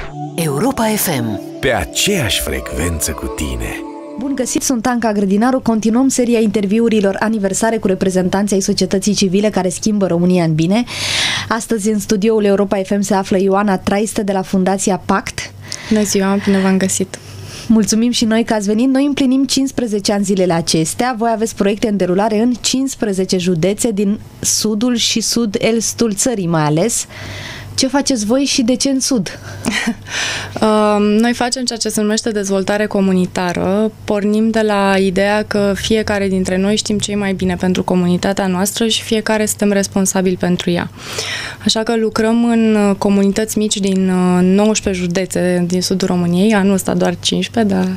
Europa FM. Pe aceeași frecvență cu tine. Bun găsit, sunt Anca Grădinaru. Continuăm seria interviurilor aniversare cu reprezentanții ai societății civile care schimbă România în bine. Astăzi în studioul Europa FM se află Ioana Traiste de la Fundația Pact. Bună ziua, bine v-am găsit! Mulțumim și noi că ați venit. Noi împlinim 15 ani zilele acestea. Voi aveți proiecte în derulare în 15 județe din sudul și sud-estul țării mai ales. Ce faceți voi și de ce în sud? Noi facem ceea ce se numește dezvoltare comunitară. Pornim de la ideea că fiecare dintre noi știm ce e mai bine pentru comunitatea noastră și fiecare suntem responsabili pentru ea. Așa că lucrăm în comunități mici din 19 județe din sudul României, anul ăsta doar 15, dar...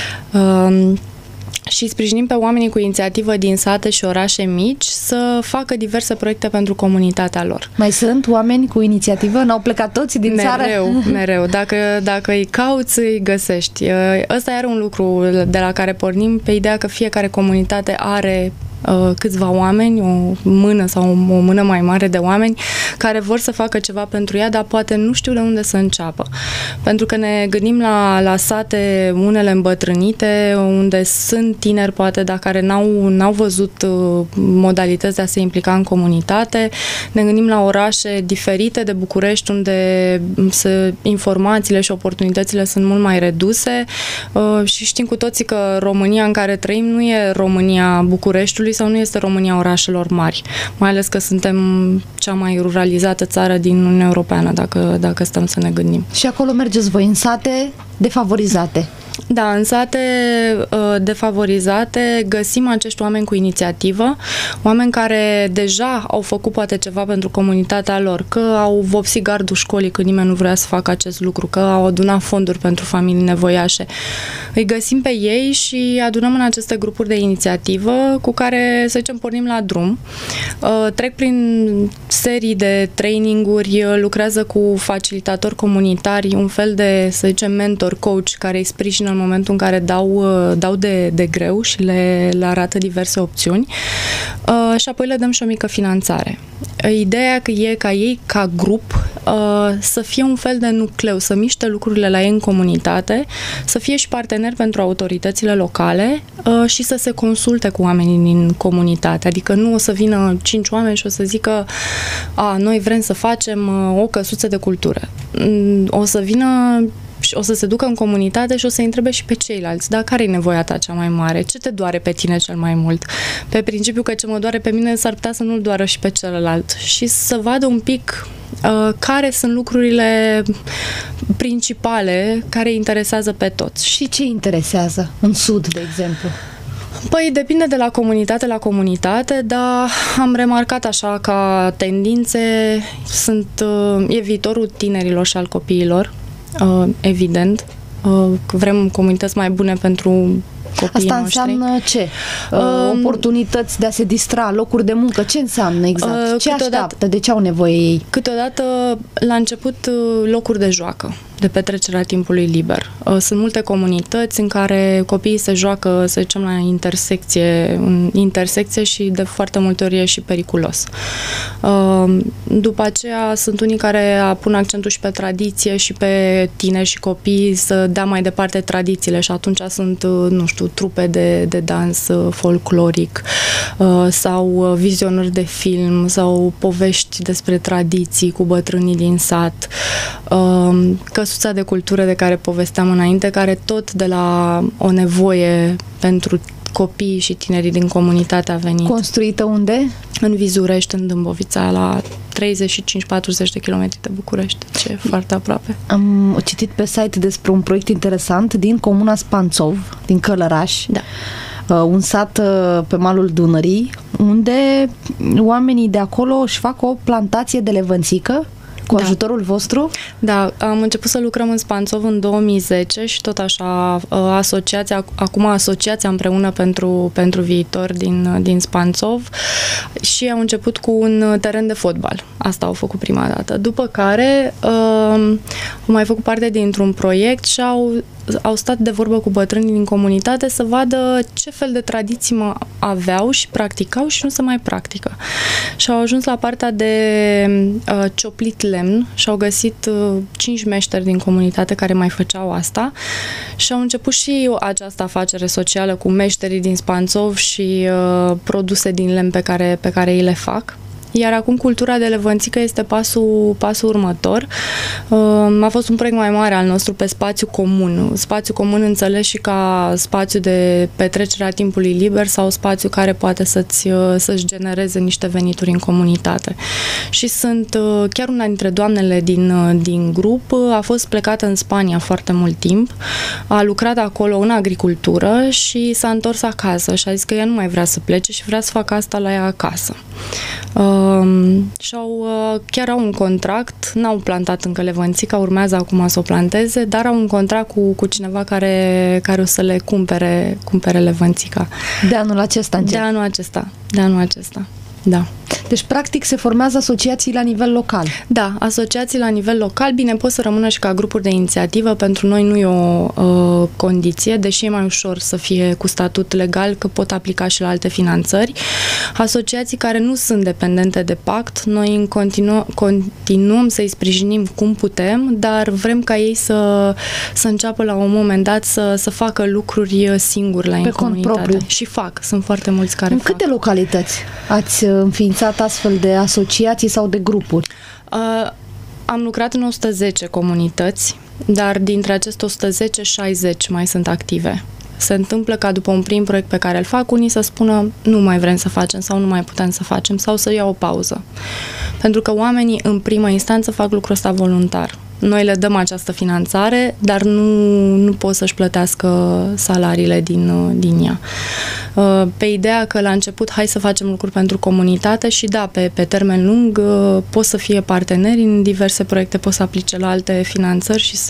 și sprijinim pe oamenii cu inițiativă din sate și orașe mici să facă diverse proiecte pentru comunitatea lor. Mai sunt oameni cu inițiativă? N-au plecat toți din țară? Mereu. Dacă îi cauți, îi găsești. Ăsta era un lucru de la care pornim, pe ideea că fiecare comunitate are câțiva oameni, o mână sau o mână mai mare de oameni care vor să facă ceva pentru ea, dar poate nu știu de unde să înceapă. Pentru că ne gândim la sate unele îmbătrânite, unde sunt tineri, poate, dar care n-au văzut modalități de a se implica în comunitate. Ne gândim la orașe diferite de București, unde informațiile și oportunitățile sunt mult mai reduse și știm cu toții că România în care trăim nu e România Bucureștiului sau nu este România orașelor mari, mai ales că suntem cea mai ruralizată țară din Uniunea Europeană, dacă stăm să ne gândim. Și acolo mergeți voi, în sate defavorizate. Da, în sate defavorizate găsim acești oameni cu inițiativă, oameni care deja au făcut poate ceva pentru comunitatea lor, că au vopsit gardul școlii când nimeni nu vrea să facă acest lucru, că au adunat fonduri pentru familii nevoiașe. Îi găsim pe ei și adunăm în aceste grupuri de inițiativă cu care, să zicem, pornim la drum. Trec prin serii de traininguri, lucrează cu facilitatori comunitari, un fel de, să zicem, mentor, coach, care îi sprijină în momentul în care dau de greu și le arată diverse opțiuni și apoi le dăm și o mică finanțare. Ideea e ca ei, ca grup, să fie un fel de nucleu, să miște lucrurile la ei în comunitate, să fie și parteneri pentru autoritățile locale și să se consulte cu oamenii din comunitate. Adică nu o să vină 5 oameni și o să zică noi vrem să facem o căsuță de cultură. O să vină și o să se ducă în comunitate și o să-i întrebe și pe ceilalți, dar care e nevoia ta cea mai mare? Ce te doare pe tine cel mai mult? Pe principiu că ce mă doare pe mine s-ar putea să nu-l doară și pe celălalt. Și să vadă un pic care sunt lucrurile principale care interesează pe toți. Și ce interesează în Sud, de exemplu? Păi depinde de la comunitate la comunitate, dar am remarcat așa ca tendințe e viitorul tinerilor și al copiilor. Evident, vrem comunități mai bune pentru copiii Asta noștri. Înseamnă ce? Oportunități de a se distra, locuri de muncă, ce înseamnă exact? Ce așteaptă? De ce au nevoie ei? Câteodată, la început, locuri de joacă, de petrecerea timpului liber. Sunt multe comunități în care copiii se joacă, să zicem, la intersecție și de foarte multe ori e și periculos. După aceea sunt unii care pun accentul și pe tradiție și pe tineri și copii să dea mai departe tradițiile și atunci sunt, nu știu, trupe de dans folcloric sau vizionări de film sau povești despre tradiții cu bătrânii din sat, căsuța de cultură de care povesteam înainte, care tot de la o nevoie pentru copiii și tinerii din comunitate a venit. Construită unde? În Vizurești, în Dâmbovița, la 35-40 de kilometri de București, ce e foarte aproape. Am citit pe site despre un proiect interesant din comuna Spanțov, din Călăraș. Da. Un sat pe malul Dunării, unde oamenii de acolo își fac o plantație de levănțică cu ajutorul vostru? Da, am început să lucrăm în Spanțov în 2010 și tot așa asociația împreună pentru viitor din Spanțov și au început cu un teren de fotbal. Asta au făcut prima dată. După care au mai făcut parte dintr-un proiect și au au stat de vorbă cu bătrânii din comunitate să vadă ce fel de tradiții aveau și practicau și nu se mai practică. Și au ajuns la partea de cioplit lemn și au găsit 5 meșteri din comunitate care mai făceau asta și au început și această afacere socială cu meșterii din Spanțov și produse din lemn pe care ei le fac. Iar acum cultura de levănțică este pasul următor. A fost un proiect mai mare al nostru pe spațiu comun. Spațiu comun înțeles și ca spațiu de petrecere a timpului liber sau spațiu care poate să-și genereze niște venituri în comunitate. Și sunt chiar una dintre doamnele din grup, a fost plecată în Spania foarte mult timp, a lucrat acolo în agricultură și s-a întors acasă și a zis că ea nu mai vrea să plece și vrea să facă asta la ea acasă. Și chiar au un contract, n-au plantat încă levănțica, urmează acum să o planteze, dar au un contract cu cineva care o să le cumpere levănțica. De anul acesta, De anul acesta, da. Deci, practic, se formează asociații la nivel local. Da, asociații la nivel local, bine, pot să rămână și ca grupuri de inițiativă, pentru noi nu e o condiție, deși e mai ușor să fie cu statut legal, că pot aplica și la alte finanțări. Asociații care nu sunt dependente de pact, noi continuăm să-i sprijinim cum putem, dar vrem ca ei să înceapă la un moment dat să facă lucruri singuri la în comunitate. Propriu. Și sunt foarte mulți care fac. În câte localități ați înființat astfel de asociații sau de grupuri? Am lucrat în 110 comunități, dar dintre aceste 110, 60 mai sunt active. Se întâmplă ca după un prim proiect pe care îl fac, unii să spună nu mai vrem să facem sau nu mai putem să facem sau să iau o pauză. Pentru că oamenii în primă instanță fac lucrul ăsta voluntar. Noi le dăm această finanțare, dar nu pot să-și plătească salariile din ea. Pe ideea că la început hai să facem lucruri pentru comunitate și da, pe termen lung pot să fie parteneri în diverse proiecte, pot să aplice la alte finanțări și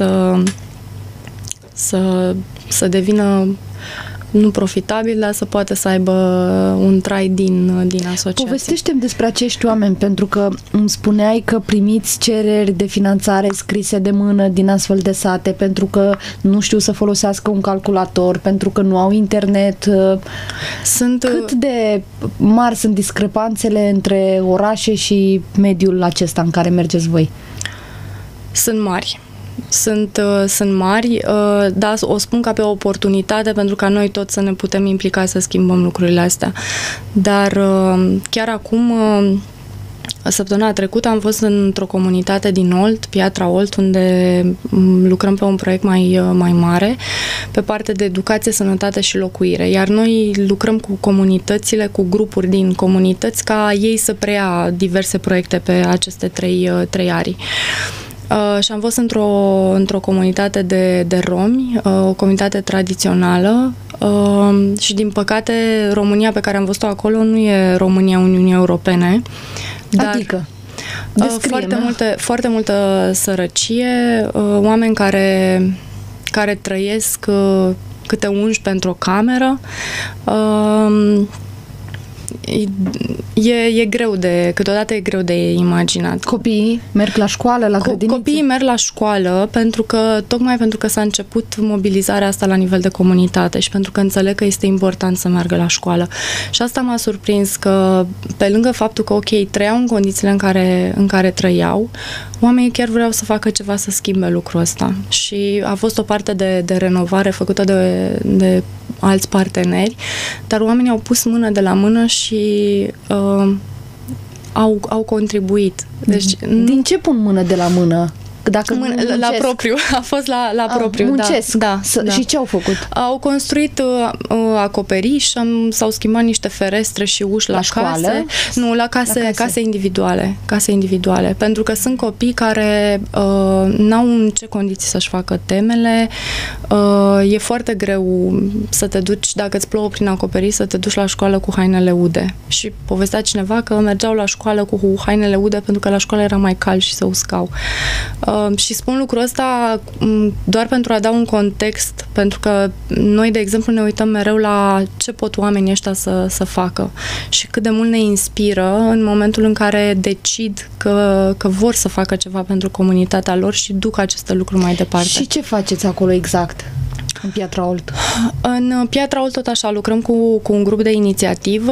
să devină nu profitabil, dar să poate să aibă un trai din asociație. Povestește-mi despre acești oameni, pentru că îmi spuneai că primiți cereri de finanțare scrise de mână din astfel de sate, pentru că nu știu să folosească un calculator, pentru că nu au internet. Cât de mari sunt discrepanțele între orașe și mediul acesta în care mergeți voi? Sunt mari. Sunt mari, dar o spun ca pe o oportunitate pentru ca noi toți să ne putem implica să schimbăm lucrurile astea. Dar chiar acum, săptămâna trecută, am fost într-o comunitate din Olt, Piatra Olt, unde lucrăm pe un proiect mai mare, pe partea de educație, sănătate și locuire. Iar noi lucrăm cu comunitățile, cu grupuri din comunități, ca ei să preia diverse proiecte pe aceste trei arii. Și am fost într-o comunitate de romi, o comunitate tradițională și din păcate România pe care am văzut-o acolo nu e România Uniunii Europene. Adică? Foarte multă sărăcie, oameni care trăiesc câte 11 într-o cameră. Câteodată e greu de imaginat. Copiii merg la școală, la grădiniță? Copiii merg la școală tocmai pentru că s-a început mobilizarea asta la nivel de comunitate și pentru că înțeleg că este important să meargă la școală. Și asta m-a surprins că, pe lângă faptul că, trăiau în condițiile în care trăiau, oamenii chiar vreau să facă ceva să schimbe lucrul ăsta. Și a fost o parte de renovare făcută de alți parteneri, dar oamenii au pus mână de la mână și au contribuit. Deci, din ce pun mână de la mână? Dacă la propriu. A fost la propriu. Muncesc. Da. Și ce au făcut? Au construit acoperiș, s-au schimbat niște ferestre și uși la case. Nu, la case individuale. Case individuale. Pentru că sunt copii care n-au în ce condiții să-și facă temele. E foarte greu să te duci, dacă îți plouă prin acoperiș, să te duci la școală cu hainele ude. Și povestea cineva că mergeau la școală cu hainele ude pentru că la școală era mai cald și se uscau. Și spun lucrul ăsta doar pentru a da un context, pentru că noi, de exemplu, ne uităm mereu la ce pot oamenii ăștia să facă și cât de mult ne inspiră în momentul în care decid că vor să facă ceva pentru comunitatea lor și duc aceste lucruri mai departe. Și ce faceți acolo exact? În Piatra Olt? În Piatra Olt tot așa, lucrăm cu un grup de inițiativă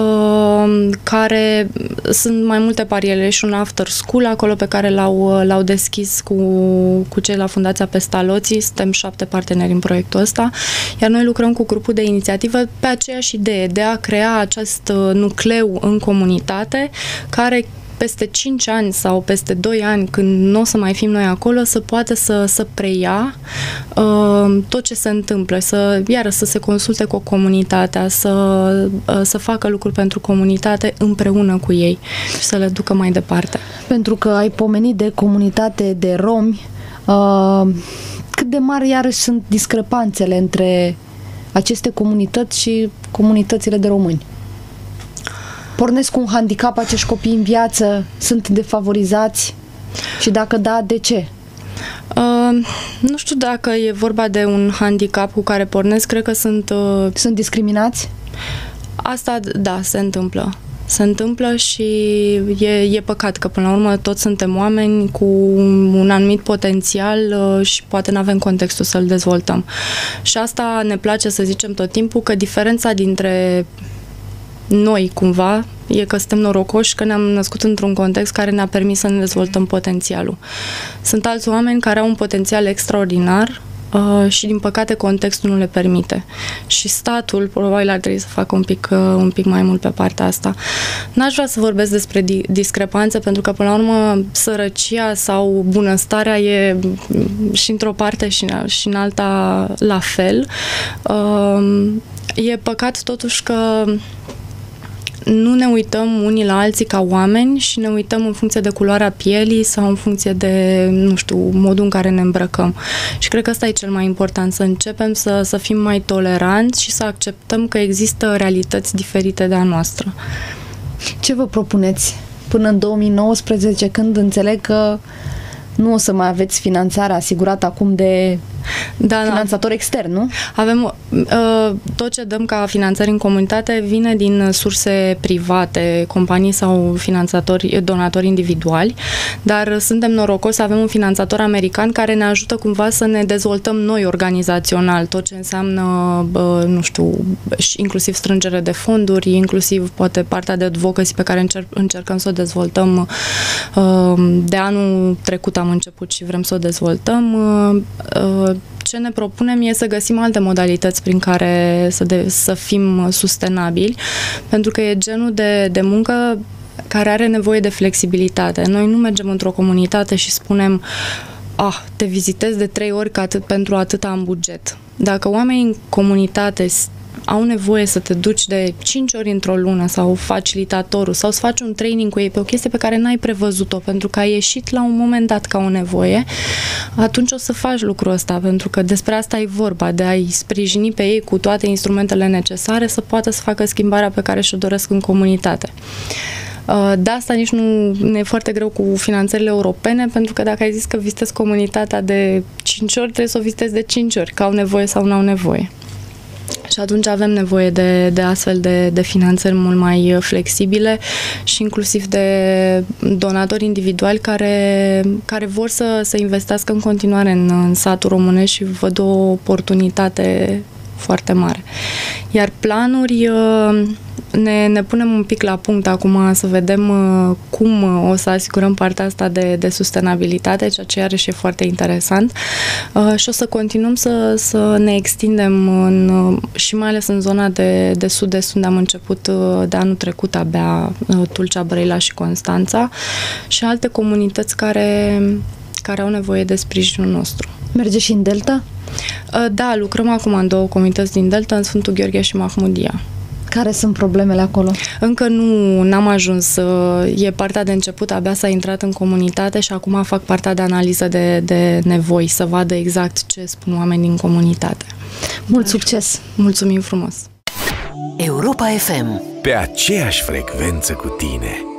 care sunt mai multe pariere și un after school acolo pe care l-au deschis cu cei la Fundația Pestalozzi. Suntem 7 parteneri în proiectul ăsta, iar noi lucrăm cu grupul de inițiativă pe aceeași idee de a crea acest nucleu în comunitate care peste 5 ani sau peste 2 ani, când nu o să mai fim noi acolo, să poată să preia tot ce se întâmplă, să se consulte cu comunitatea, să facă lucruri pentru comunitate împreună cu ei și să le ducă mai departe. Pentru că ai pomenit de comunitate de romi, cât de mari iarăși sunt discrepanțele între aceste comunități și comunitățile de români? Pornesc cu un handicap acești copii în viață? Sunt defavorizați? Și dacă da, de ce? Nu știu dacă e vorba de un handicap cu care pornesc, cred că sunt... Sunt discriminați? Asta, da, se întâmplă. Se întâmplă și e păcat că până la urmă toți suntem oameni cu un anumit potențial și poate nu avem contextul să-l dezvoltăm. Și asta ne place să zicem tot timpul, că diferența dintre noi, cumva, e că suntem norocoși că ne-am născut într-un context care ne-a permis să ne dezvoltăm potențialul. Sunt alți oameni care au un potențial extraordinar și, din păcate, contextul nu le permite. Și statul, probabil, ar trebui să facă un pic mai mult pe partea asta. N-aș vrea să vorbesc despre discrepanțe, pentru că, până la urmă, sărăcia sau bunăstarea e și într-o parte și în alta la fel. E păcat, totuși, că nu ne uităm unii la alții ca oameni și ne uităm în funcție de culoarea pielii sau în funcție de, nu știu, modul în care ne îmbrăcăm. Și cred că ăsta e cel mai important, să începem să fim mai toleranți și să acceptăm că există realități diferite de a noastră. Ce vă propuneți până în 2019, când înțeleg că nu o să mai aveți finanțarea asigurată acum de finanțator extern, nu? Avem tot ce dăm ca finanțări în comunitate vine din surse private, companii sau donatori individuali, dar suntem norocoși să avem un finanțator american care ne ajută cumva să ne dezvoltăm noi organizațional, tot ce înseamnă, nu știu, inclusiv strângere de fonduri, inclusiv poate partea de advocacy pe care încercăm să o dezvoltăm. De anul trecut am început și vrem să o dezvoltăm. Ce ne propunem e să găsim alte modalități prin care să fim sustenabili, pentru că e genul de muncă care are nevoie de flexibilitate. Noi nu mergem într-o comunitate și spunem te vizitez de 3 ori pentru atâta am buget. Dacă oamenii în comunitate au nevoie să te duci de 5 ori într-o lună sau facilitatorul sau să faci un training cu ei pe o chestie pe care n-ai prevăzut-o pentru că ai ieșit la un moment dat ca o nevoie, atunci o să faci lucrul ăsta, pentru că despre asta e vorba, de a-i sprijini pe ei cu toate instrumentele necesare să poată să facă schimbarea pe care și-o doresc în comunitate. De asta nici nu e foarte greu cu finanțările europene, pentru că dacă ai zis că vizitezi comunitatea de 5 ori, trebuie să o vizitezi de 5 ori, că au nevoie sau nu au nevoie. Și atunci avem nevoie de astfel de finanțări mult mai flexibile și inclusiv de donatori individuali care vor să investească în continuare în satul românesc și văd o oportunitate foarte mare. Iar planuri, ne punem un pic la punct acum să vedem cum o să asigurăm partea asta de sustenabilitate, ceea ce iarăși e foarte interesant, și o să continuăm să ne extindem și mai ales în zona de sud-est, unde am început de anul trecut abia, Tulcea, Brăila și Constanța, și alte comunități care au nevoie de sprijinul nostru. Merge și în Delta? Da, lucrăm acum în 2 comunități din Delta, în Sfântul Gheorghe și Mahmudia. Care sunt problemele acolo? Încă n-am ajuns. E partea de început, abia s-a intrat în comunitate și acum fac partea de analiză de nevoi, să vadă exact ce spun oamenii din comunitate. Mult succes! Mulțumim frumos! Europa FM. Pe aceeași frecvență cu tine.